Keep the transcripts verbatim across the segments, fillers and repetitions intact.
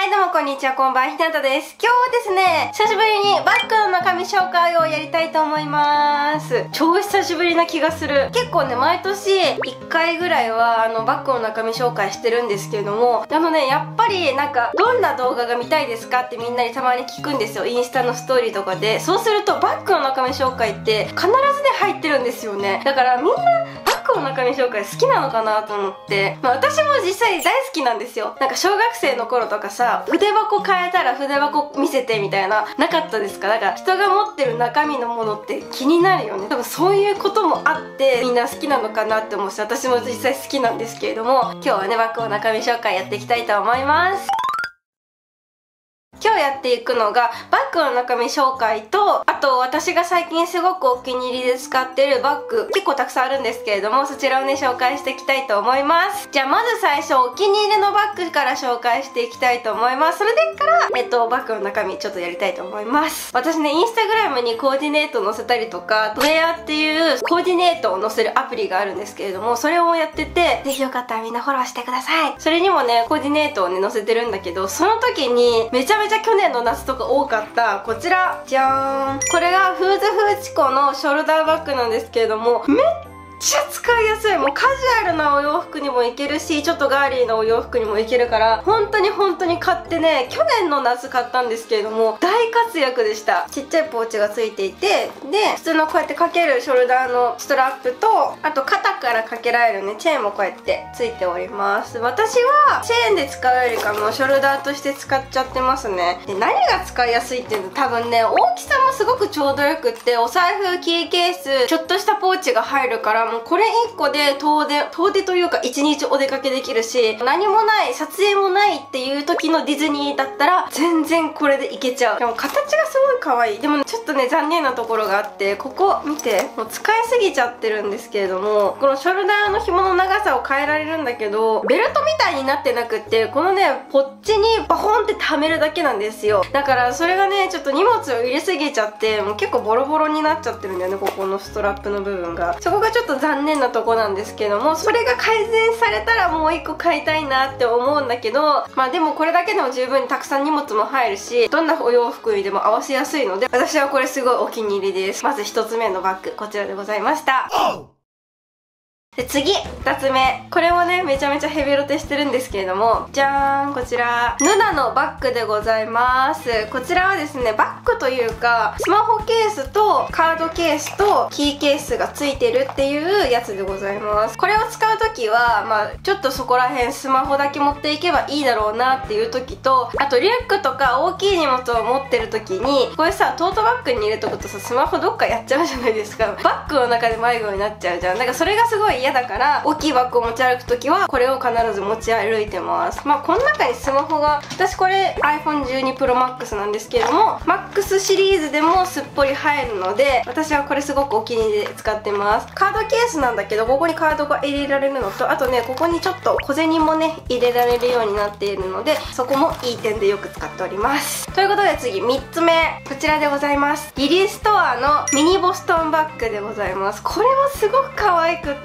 はいどうもこんにちは、こんばんは、ひなたです。今日はですね、久しぶりにバッグの中身紹介をやりたいと思います。超久しぶりな気がする。結構ね、毎年いっかいぐらいはあのバッグの中身紹介してるんですけれども、あのね、やっぱりなんかどんな動画が見たいですかってみんなにたまに聞くんですよ、インスタのストーリーとかで。そうするとバッグの中身紹介って必ずね入ってるんですよね。だからみんなバッグの中身紹介好きなのかなと思って、まあ、私も実際大好きなんですよ。なんか小学生の頃とかさ、筆箱変えたら筆箱見せてみたいななかったですか？だから人が持ってる中身のものって気になるよね。多分そういうこともあってみんな好きなのかなって思うし、私も実際好きなんですけれども、今日はねバッグの中身紹介やっていきたいと思います。今日やっていくのがバッグの中身紹介と、あと私が最近すごくお気に入りで使ってるバッグ結構たくさんあるんですけれども、そちらをね紹介していきたいと思います。じゃあまず最初お気に入りのバッグから紹介していきたいと思います。それでからえっとバッグの中身ちょっとやりたいと思います。私ねインスタグラムにコーディネート載せたりとか、ウェアっていうコーディネートを載せるアプリがあるんですけれども、それをやってて、ぜひよかったらみんなフォローしてください。それにもねコーディネートをね載せてるんだけど、その時にめちゃめちゃ去年の夏とか多かったこちらじゃーん、これがフーズフーチコのショルダーバッグなんですけれども、めっめっちゃ使いやすい。もうカジュアルなお洋服にもいけるし、ちょっとガーリーなお洋服にもいけるから、本当に本当に買ってね、去年の夏買ったんですけれども大活躍でした。ちっちゃいポーチがついていて、で普通のこうやってかけるショルダーのストラップと、あと肩からかけられるねチェーンもこうやってついております。私はチェーンで使うよりかもショルダーとして使っちゃってますね。で何が使いやすいっていうの、多分ね大きさもすごくちょうどよくって、お財布、キーケース、ちょっとしたポーチが入るから、もうこれいっこで遠出遠出というかいちにちお出かけできるし、何もない撮影もないっていう時のディズニーだったら全然これでいけちゃう。でも形がすごい可愛い。でもちょっとね残念なところがあって、ここ見て、もう使いすぎちゃってるんですけれども、このショルダーの紐の長さを変えられるんだけど、ベルトみたいになってなくって、このねポッチにバホンってはめるだけなんですよ。だからそれがねちょっと荷物を入れすぎちゃって、もう結構ボロボロになっちゃってるんだよね、ここのストラップの部分が。そこがちょっと残念なとこなんですけども、それが改善されたらもういっこ買いたいなって思うんだけど、まあでもこれだけでも十分にたくさん荷物も入るし、どんなお洋服にでも合わせやすいので、私はこれすごいお気に入りです。まずひとつめのバッグ、こちらでございました。で次ふたつめ、これもねめちゃめちゃヘビロテしてるんですけれども、じゃーん、こちらヌナのバッグでございます。こちらはですねバッグというかスマホケースとカードケースとキーケースがついてるっていうやつでございます。これを使う時はまあちょっとそこら辺スマホだけ持っていけばいいだろうなっていう時と、あとリュックとか大きい荷物を持ってる時にこれさトートバッグに入れとくとさ、スマホどっかやっちゃうじゃないですか。バッグの中で迷子になっちゃうじゃん。なんかそれがすごい嫌だから、大きいバッグを持ち歩くときはこれを必ず持ち歩いてます。まあこの中にスマホが、私これ アイフォンじゅうに プロマックス なんですけれども、マックス シリーズでもすっぽり入るので、私はこれすごくお気に入りで使ってます。カードケースなんだけど、ここにカードが入れられるのと、あとねここにちょっと小銭もね入れられるようになっているので、そこもいい点でよく使っております。ということで次みっつめ、こちらでございます。リリーストアのミニボストンバッグでございます。これもすごく可愛くって、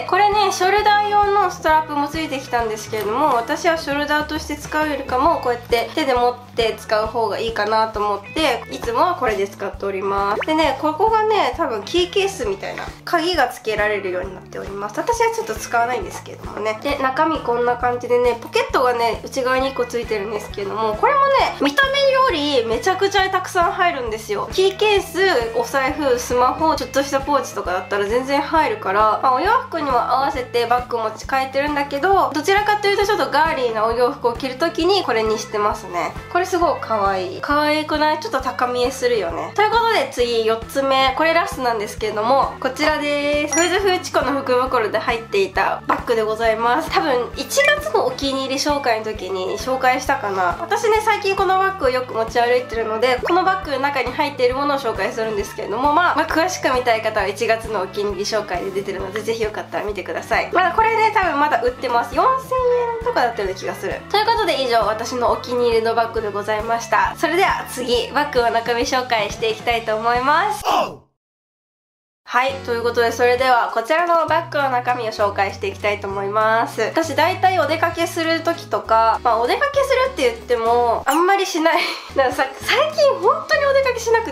これねショルダー用のストラップもついてきたんですけれども、私はショルダーとして使うよりかもこうやって手で持って使う方がいいかなと思って、いつもはこれで使っております。でねここがね多分キーケースみたいな鍵がつけられるようになっております。私はちょっと使わないんですけれどもね。で中身こんな感じでね、ポケットがね内側にいっこついてるんですけれども、これもね見た目よりめちゃくちゃたくさん入るんですよ。キーケース、お財布、スマホ、ちょっとしたポーチとかだったら全然入るから、まあ、お洋服にも合わせてバッグ持ち替えてるんだけど、どちらかというとちょっとガーリーなお洋服を着るときにこれにしてますね。これすごい可愛い可愛くない？ちょっと高見えするよね。ということで次よっつめ、これラストなんですけれども、こちらです。フーズフーチコの福袋で入っていたバッグでございます。多分いちがつのお気に入り紹介の時に紹介したかな。私ね最近このバッグをよく持ち歩いてるので、このバッグの中に入っているものを紹介するんですけれども、まあ、まあ詳しく見たい方はいちがつのお気に入り紹介で出てるので、ぜひよかったら見てください。まだこれね多分まだ売ってます。よんせんえんとかだったような気がする。ということで以上、私のお気に入りのバッグでございました。それでは次バッグの中身紹介していきたいと思います。 はい、ということでそれではこちらのバッグの中身を紹介していきたいと思います。私大体お出かけする時とか、まあお出かけするって言ってもあんまりしないなんかさ、最近本当にお出かけしなくって、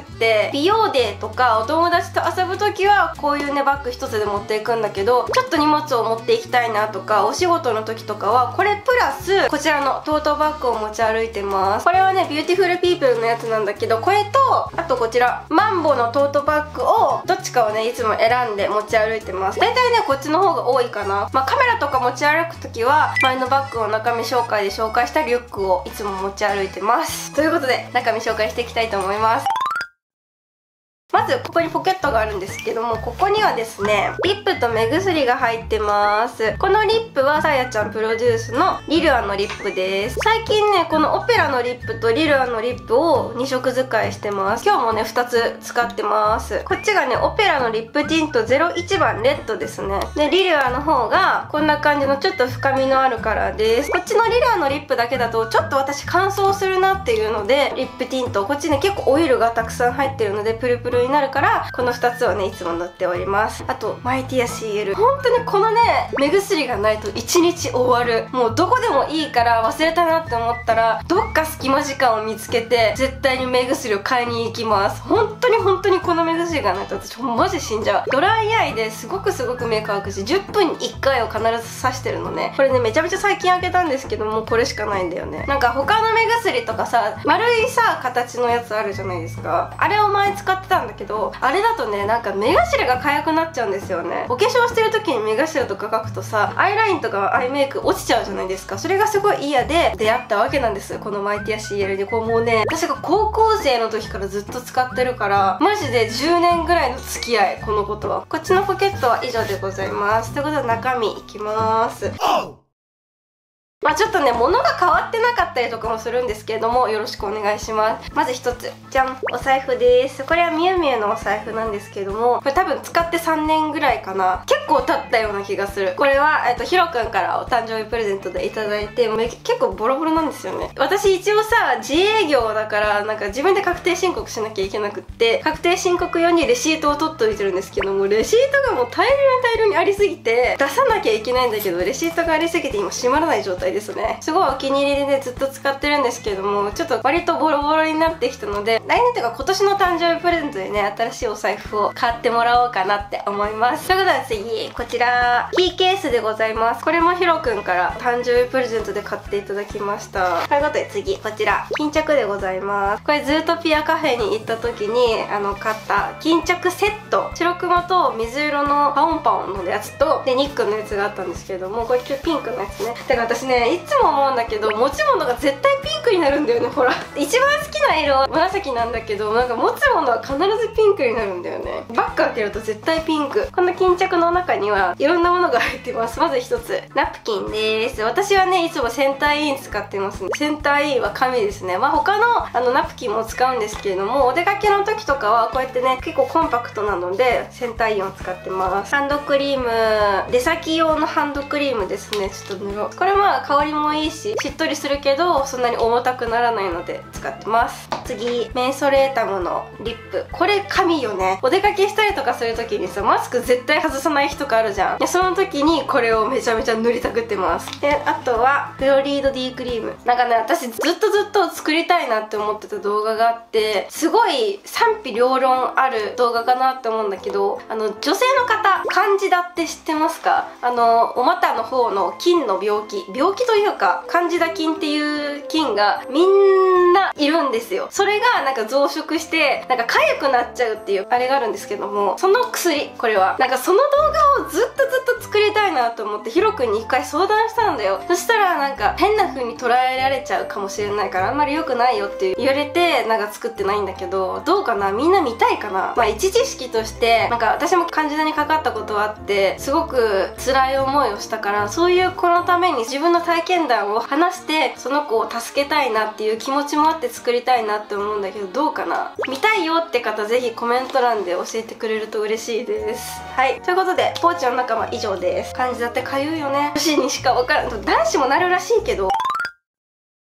美容デーとかお友達と遊ぶ時はこういうねバッグ一つで持っていくんだけど、ちょっと荷物を持っていきたいなとかお仕事の時とかはこれプラスこちらのトートバッグを持ち歩いてます。これはねビューティフルピープルのやつなんだけど、これとあとこちらマンボのトートバッグをどっちかをねいつも選んで持ち歩いてます。大体ねこっちの方が多いかな。まあカメラとか持ち歩く時は前のバッグの中身紹介で紹介したリュックをいつも持ち歩いてます。ということで中身紹介していきたいと思います。まずここにポケットがあるんですけども、ここにはですねリップと目薬が入ってます。このリップはさやちゃんプロデュースのリルアのリップです。最近ねこのオペラのリップとリルアのリップをに色使いしてます。今日もねふたつ使ってます。こっちがねオペラのリップティントゼロいちばんレッドですね。でリルアの方がこんな感じのちょっと深みのあるカラーです。こっちのリルアのリップだけだとちょっと私乾燥するなっていうのでリップティント、こっちね結構オイルがたくさん入ってるのでプルプルになるからこのふたつをねいつも塗っております。あとマイティア シーエル、本当にこのね目薬がないといちにち終わる。もうどこでもいいから忘れたなって思ったらどっか隙間時間を見つけて絶対に目薬を買いに行きます。本当に本当にこの目薬がないと私マジ死んじゃう。ドライアイですごくすごく目乾くしじゅっぷんにいっかいを必ずさしてるのね。これねめちゃめちゃ最近開けたんですけどもこれしかないんだよね。なんか他の目薬とかさ丸いさ形のやつあるじゃないですか。あれを前使ってたんだけど、あれだとねなんか目頭が痒くなっちゃうんですよね。お化粧してる時に目頭とか描くとさアイラインとかアイメイク落ちちゃうじゃないですか。それがすごい嫌で出会ったわけなんです、このマイティア シーエル で。こうもうね私が高校生の時からずっと使ってるからマジでじゅうねんぐらいの付き合い、このことは。こっちのポケットは以上でございます。ということで中身いきます。まあちょっとね物が変わってなかったりとかもするんですけれどもよろしくお願いします。まずひとつじゃん、お財布です。これはみゆみゆのお財布なんですけれども、これ多分使ってさんねんぐらいかな。結構経ったような気がする。これは、えっと、ひろくんからお誕生日プレゼントでいただいてめ結構ボロボロなんですよね。私一応さ自営業だからなんか自分で確定申告しなきゃいけなくって確定申告用にレシートを取っておいてるんですけども、レシートがもう大量に大量にありすぎて出さなきゃいけないんだけどレシートがありすぎて今閉まらない状態ですね。すごいお気に入りでねずっと使ってるんですけどもちょっと割とボロボロになってきたので来年というか今年の誕生日プレゼントでね新しいお財布を買ってもらおうかなって思います。ということで次こちらキーケースでございます。これもひろくんから誕生日プレゼントで買っていただきました。ということで次こちら巾着でございます。これズートピアカフェに行った時にあの買った巾着セット、白クマと水色のパオンパオンのやつとでニックのやつがあったんですけれども、これピンクのやつね。だから私ねいつも思うんだけど持ち物が絶対ピンクになるんだよね。ほら一番好きな色は紫なんだけどなんか持つものは必ずピンクになるんだよね。バッグ開けると絶対ピンク。この巾着の中にはいろんなものが入ってます。まずひとつナプキンです。私はねいつもセンターイン使ってますね。センターインは紙ですね。まあ他のあのナプキンも使うんですけれどもお出かけの時とかはこうやってね結構コンパクトなのでセンターインを使ってます。ハンドクリーム、出先用のハンドクリームですね。ちょっと塗ろう。これは香りもいいししっとりするけどそんなに重たくならないので使ってます。次メンソレータムのリップ、これ神よね。お出かけしたりとかする時にさマスク絶対外さない日とかあるじゃん。でその時にこれをめちゃめちゃ塗りたくってます。であとはフロリード D クリーム。なんかね私ずっとずっと作りたいなって思ってた動画があってすごい賛否両論ある動画かなって思うんだけど、あの女性の方カンジダって知ってますか？あのお股の方の菌の病気病気というかカンジダ菌っていう菌がみんないるんですよ。それがなんか増殖してなんか痒くなっちゃうっていうあれがあるんですけども、その薬、これはなんかその動画をずっとずっと作りたいなと思ってヒロくんに一回相談したんだよ。そしたらなんか変な風に捉えられちゃうかもしれないからあんまり良くないよって言われてなんか作ってないんだけど、どうかな、みんな見たいかな。まあ一知識としてなんか私もカンジダにかかったことはあってすごく辛い思いをしたから、そういう子のために自分の体験談を話してその子を助けたいなっていう気持ちもあって作りたいなって思うんだけど、どうかな。見たいよって方ぜひコメント欄で教えてくれると嬉しいです。はい、ということでポーチの中は以上です。カンジダってかゆいよね。女子にしか分からん、男子もなるらしいけど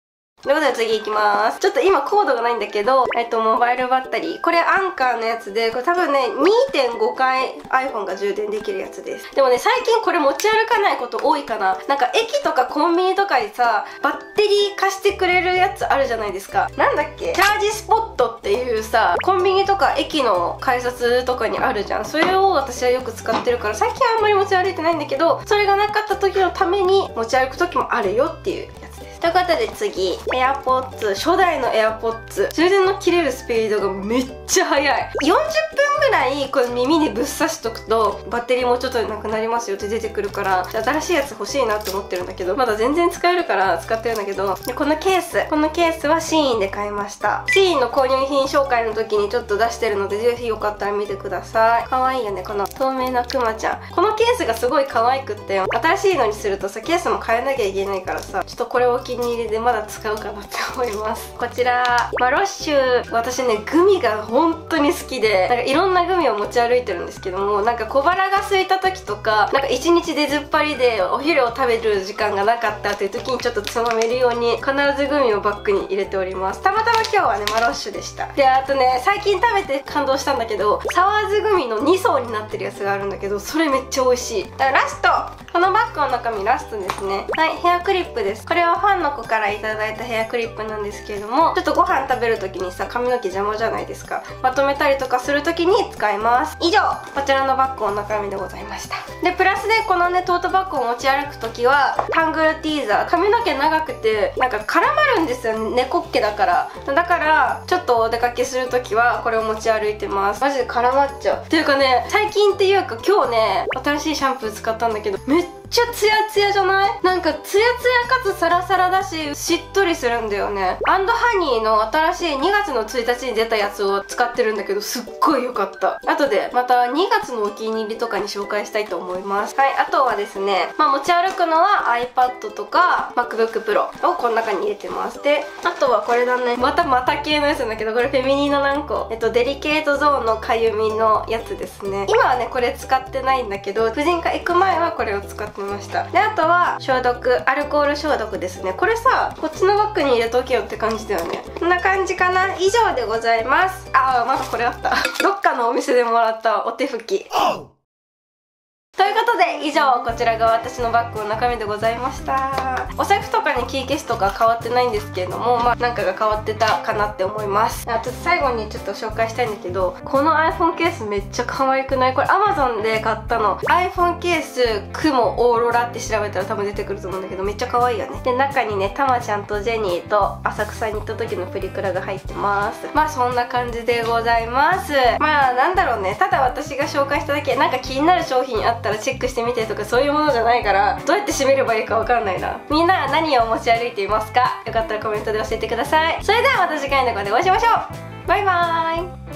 ということで次いきます。ちょっと今コードがないんだけど、えっとモバイルバッテリー、これアンカーのやつで、これ多分ね にてんごかい iPhone が充電できるやつです。でもね最近これ持ち歩かないこと多いかな。なんか駅とかコンビニとかにさバッテリー貸してくれるやつあるじゃないですか。なんだっけ、チャージスポットっていうさ、コンビニとか駅の改札とかにあるじゃん。それを私はよく使ってるから、最近はあんまり持ち歩いてないんだけど、それがなかった時のために持ち歩く時もあるよっていうやつです。ということで次 AirPods、 初代の AirPods、 充電の切れるスピードがめっちゃ速い。よんじゅっぷんぐらいこれ耳にぶっ刺しとくとバッテリーもうちょっとでなくなりますよって出てくるから、新しいやつ欲しいなって思ってるんだけど、まだ全然使えるから使ってるんだけど、でこのケース、このケースはシーインで買いました。シーインの購入品紹介の時にちょっと出してるので、ぜひよかったら見てください。可愛いよね、この透明なクマちゃん。このケースがすごい可愛くって、新しいのにするとさケースも変えなきゃいけないからさ、ちょっとこれお気に入りでまだ使うかなって思います。こちらマロッシュ、私ねグミが本当に好きで、なんかいろんなグミを持ち歩いてるんですけども、なんか小腹が空いた時とか、なんか一日出ずっぱりでお昼を食べる時間がなかったっていう時にちょっとつまめるように必ずグミをバッグに入れております。たまたま今日はねマロッシュでした。であとね最近食べて感動したんだけど、サワーズグミのに層になってるやつがあるんだけど、それめっちゃ美味しい。だからラスト、このバッグの中身ラストですね。はい、ヘアクリップです。これはファンの子からいただいたヘアクリップなんですけれども、ちょっとご飯食べる時にさ髪の毛邪魔じゃないですか。まとめたりとかする時に使います。以上、こちらのバッグの中身でございました。でプラスでこのねトートバッグを持ち歩く時はタングルティーザー、髪の毛長くてなんか絡まるんですよね、猫っ毛だからだからちょっとお出かけする時はこれを持ち歩いてます。マジで絡まっちゃうっていうかね、最近っていうか今日ね新しいシャンプー使ったんだけど、めっちゃツヤツヤじゃない？なんかツヤツヤかつサラサラだししっとりするんだよね。アンドハニーの新しいにがつのついたちに出たやつを使ってるんだけど、すっごい良かった。後でまたにがつのお気に入りとかに紹介したいと思います。はい、あとはですね、まあ、持ち歩くのは iPad とか MacBook Pro をこの中に入れてます。であとはこれだね、またまた系のやつなんだけど、これフェミニーの何個、えっとデリケートゾーンのかゆみのやつですね。今はねこれ使ってないんだけど、婦人科行く前はこれを使ってました。であとは消毒、アルコール消毒ですね。これさこっちのバッグに入れとけよって感じだよね。こんな感じかな。以上でございます。ああまだこれあったどっかのお店でもらったお手拭きということで以上、こちらが私のバッグの中身でございました。お財布とかにキーケースとか変わってないんですけれども、まあなんかが変わってたかなって思います。あと最後にちょっと紹介したいんだけど、この iPhone ケースめっちゃ可愛くない？これ Amazon で買ったの。 iPhone ケース雲オーロラって調べたら多分出てくると思うんだけど、めっちゃ可愛いよね。で中にねたまちゃんとジェニーと浅草に行った時のプリクラが入ってます。まあそんな感じでございます。まあなんだろうね、ただ私が紹介しただけ、なんか気になる商品あったらチェックしてみてとかそういうものじゃないから、どうやって締めればいいかわかんないな。みんなは何を持ち歩いていますか？よかったらコメントで教えてください。それではまた次回の動画でお会いしましょう。バイバーイ。